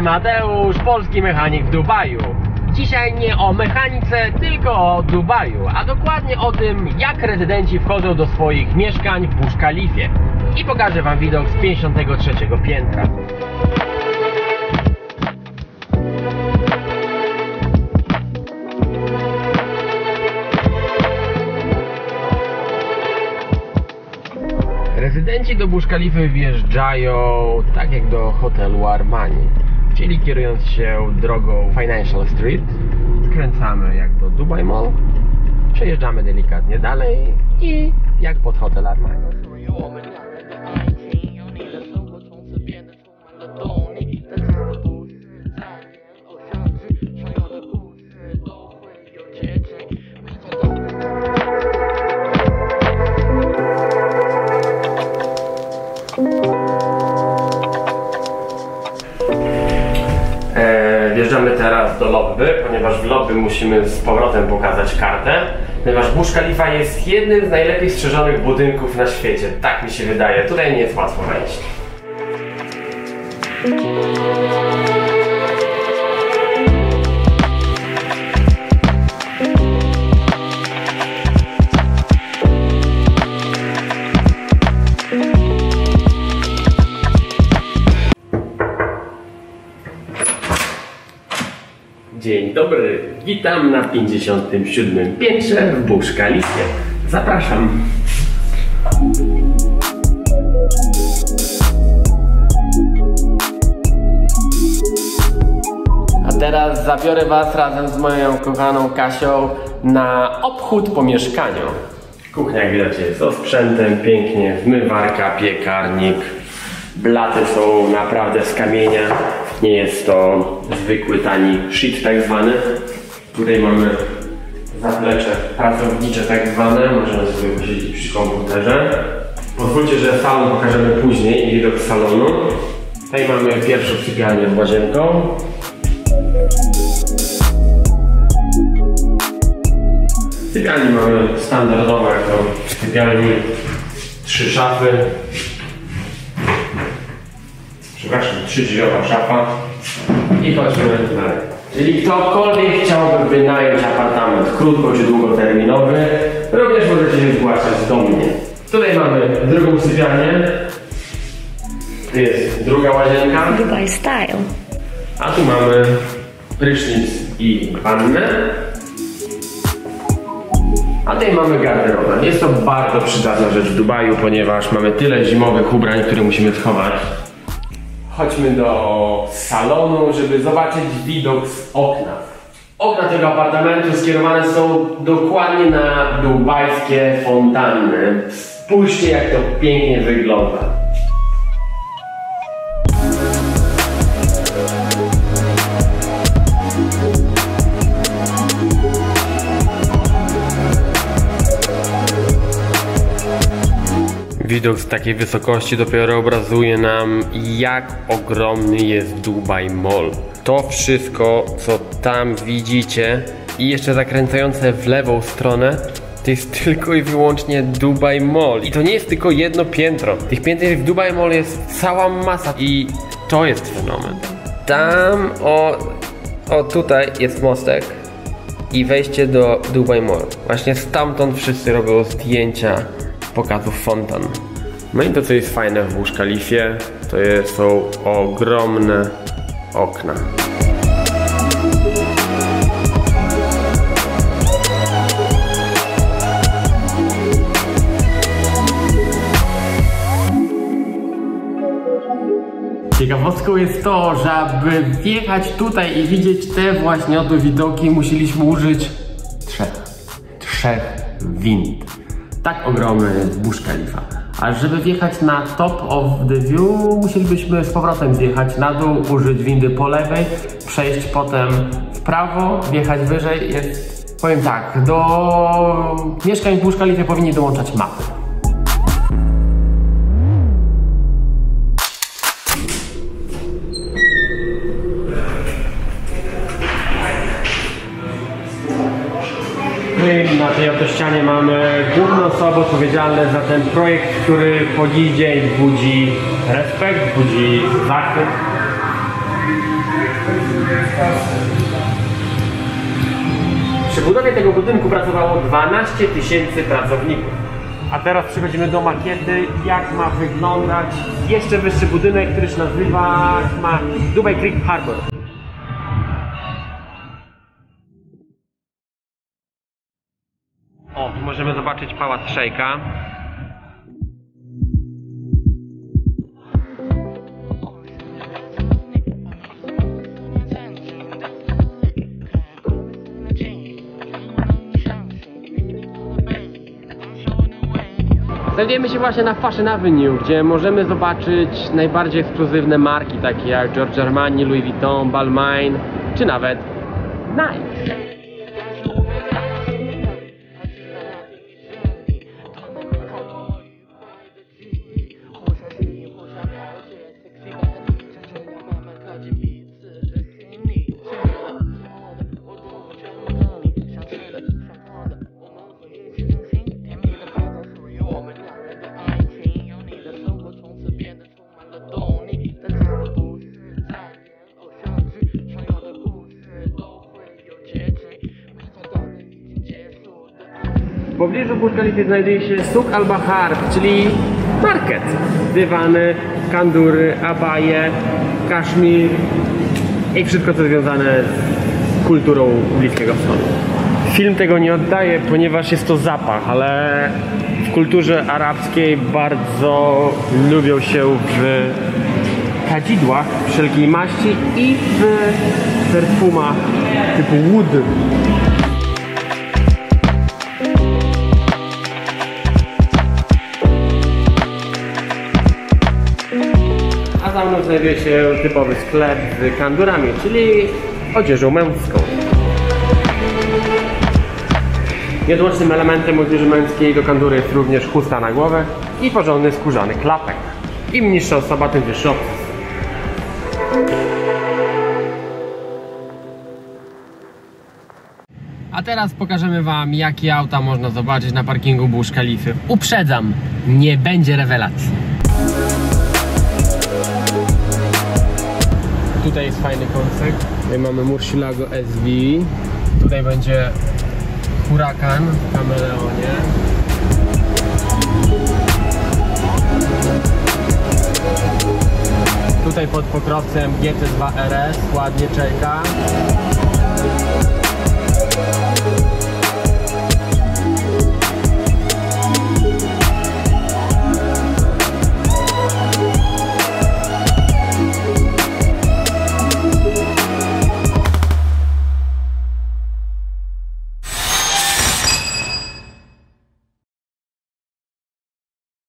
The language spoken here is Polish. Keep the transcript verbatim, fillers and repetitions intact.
Mateusz, polski mechanik w Dubaju. Dzisiaj nie o mechanice, tylko o Dubaju, a dokładnie o tym, jak rezydenci wchodzą do swoich mieszkań w Burj Khalifie. I pokażę wam widok z pięćdziesiątego trzeciego piętra. Rezydenci do Burj Khalify wjeżdżają tak jak do hotelu Armani, czyli kierując się drogą Financial Street, skręcamy jak do Dubai Mall, przejeżdżamy delikatnie dalej i jak pod hotel Armani. Wjeżdżamy teraz do lobby, ponieważ w lobby musimy z powrotem pokazać kartę, ponieważ Burj Khalifa jest jednym z najlepiej strzeżonych budynków na świecie. Tak mi się wydaje. Tutaj nie jest łatwo wejść. Dzień dobry, witam na pięćdziesiątym siódmym piętrze w Burj Khalifie. Zapraszam. A teraz zabiorę was razem z moją kochaną Kasią na obchód po mieszkaniu. Kuchnia, jak widać, jest z osprzętem, pięknie, zmywarka, piekarnik. Blaty są naprawdę z kamienia. Nie jest to zwykły, tani shit tak zwany. Tutaj mamy zaplecze pracownicze tak zwane. Możemy sobie posiedzieć przy komputerze. Pozwólcie, że salon pokażemy później i widok salonu. Tutaj mamy pierwszą sypialnię z łazienką. W sypialni mamy standardowe, jak to w sypialni, trzy szafy. Przepraszam, trzydrzwiowa szafa. I chodźmy dalej. Jeżeli ktokolwiek chciałby wynająć apartament krótko czy długoterminowy, również możecie się zgłaszać do mnie. Tutaj mamy drugą sypialnię. Tu jest druga łazienka. Dubai style. A tu mamy prysznic i wannę. A tutaj mamy garderobę. Jest to bardzo przydatna rzecz w Dubaju, ponieważ mamy tyle zimowych ubrań, które musimy schować. Chodźmy do salonu, żeby zobaczyć widok z okna. Okna tego apartamentu skierowane są dokładnie na dubajskie fontanny. Spójrzcie, jak to pięknie wygląda. Widok z takiej wysokości dopiero obrazuje nam, jak ogromny jest Dubai Mall. To wszystko, co tam widzicie i jeszcze zakręcające w lewą stronę, to jest tylko i wyłącznie Dubai Mall. I to nie jest tylko jedno piętro. Tych pięter w Dubai Mall jest cała masa i to jest fenomen. Tam, o, o tutaj jest mostek i wejście do Dubai Mall. Właśnie stamtąd wszyscy robią zdjęcia pokazów fontan. No i to, co jest fajne w Burj Khalifie, to jest, są ogromne okna. Ciekawostką jest to, że aby wjechać tutaj i widzieć te właśnie oto widoki, musieliśmy użyć trzech, trzech wind. Tak ogromny jest Burj Khalifa. A żeby wjechać na top of the view, musielibyśmy z powrotem zjechać na dół, użyć windy po lewej, przejść potem w prawo, wjechać wyżej. Jest, powiem tak, do mieszkań w Burj Khalifie powinni dołączać mapy. Na tej oto ścianie mamy główne osoby odpowiedzialne za ten projekt, który po dziś dzień budzi respekt, budzi zachwyt. Przy budowie tego budynku pracowało dwanaście tysięcy pracowników. A teraz przechodzimy do makiety, jak ma wyglądać jeszcze wyższy budynek, który się nazywa ma Dubai Creek Harbor. O, tu możemy zobaczyć pałac szejka. Znajdujemy się właśnie na Fashion Avenue, gdzie możemy zobaczyć najbardziej ekskluzywne marki, takie jak Giorgio Armani, Louis Vuitton, Balmain, czy nawet Nike. W pobliżu Burj Khalify znajduje się Souk al-Bahar, czyli market. Dywany, kandury, abaje, kaszmir i wszystko co związane z kulturą Bliskiego Wschodu. Film tego nie oddaje, ponieważ jest to zapach, ale w kulturze arabskiej bardzo lubią się w kadzidłach wszelkiej maści i w perfumach typu wood. Za mną znajduje się typowy sklep z kandurami, czyli odzieżą męską. Nieodłącznym elementem odzieży męskiej do kandury jest również chusta na głowę i porządny skórzany klapek. Im niższa osoba, tym wyższy obces. A teraz pokażemy wam, jakie auta można zobaczyć na parkingu Burj Khalify. Uprzedzam, nie będzie rewelacji. Tutaj jest fajny koncept. Tutaj mamy Murcielago S V. Tutaj będzie Huracan w kameleonie. Tutaj pod pokrowcem G T dwa R S ładnie czeka.